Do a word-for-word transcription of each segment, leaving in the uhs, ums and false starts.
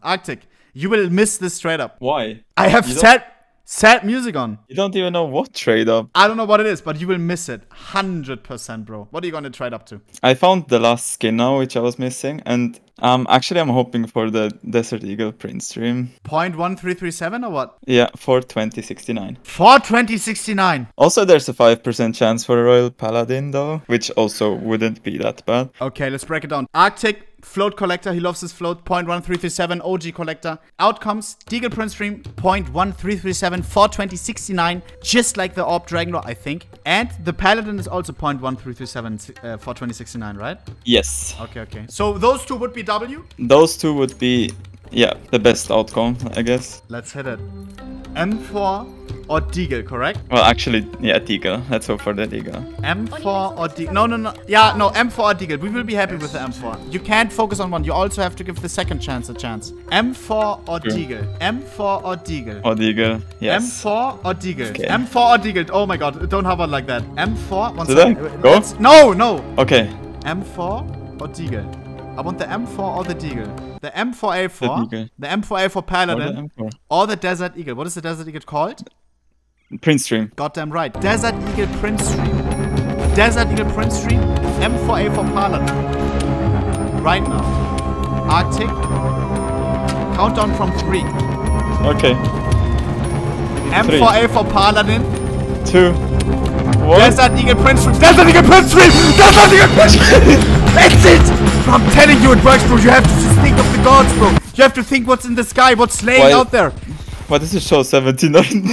Arctic, you will miss this trade up. Why? I have sad, sad music on. You don't even know what trade up. I don't know what it is, but you will miss it. one hundred percent, bro. What are you going to trade up to? I found the last skin now, which I was missing. And um, actually, I'm hoping for the Desert Eagle print stream. point one three three seven or what? Yeah, four twenty sixty-nine. four twenty sixty-nine. Also, there's a five percent chance for a Royal Paladin, though, which also wouldn't be that bad. Okay, let's break it down. Arctic, float collector, he loves his float, zero point one three three seven, O G collector. Outcomes, Deagle Print Stream, zero point one three three seven, four twenty sixty-nine, just like the Orb Dragonlord, I think. And the Paladin is also zero point one three three seven, uh, four twenty sixty-nine, right? Yes. Okay, okay. So those two would be W? Those two would be, yeah, the best outcome, I guess. Let's hit it. M four or Deagle, correct? Well, actually, yeah, Deagle. Let's hope for the Deagle. M four or Deagle? No, no, no. Yeah, no, M four or Deagle. We will be happy with the M four. You can't focus on one. You also have to give the second chance a chance. M four or Sure. Deagle? M four or Deagle? Or Deagle, yes. M four or Deagle? Okay. M four or Deagle? Oh my god, don't hover like that. M four? One Did second. I? Go? Let's- No, no. Okay. M four or Deagle? I want the M four or the Deagle. The M four A four, The Deagle. the M four A four Or the Paladin, M four. or the Desert Eagle. What is the Desert Eagle called? Print stream. Goddamn right. Desert Eagle Print Stream. Desert Eagle Print Stream. M four A for Paladin. Right now. Arctic. Countdown from three. Okay. M four A for Paladin. Two. One. Desert Eagle Print Stream. Desert Eagle Print Stream. Desert Eagle Print Stream. That's it. I'm telling you it works, bro. You have to just think of the gods, bro. You have to think what's in the sky, what's laying Why- out there. What does it show? seventy-nine.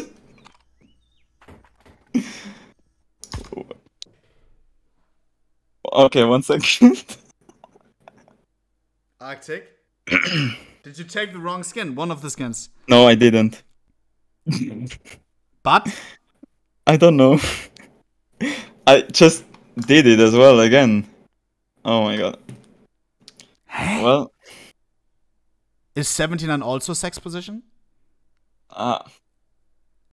Okay, one second. Arctic. Did you take the wrong skin? One of the skins. No, I didn't. But I don't know. I just did it as well again. Oh my god. Well, is seventy-nine also sex position? uh,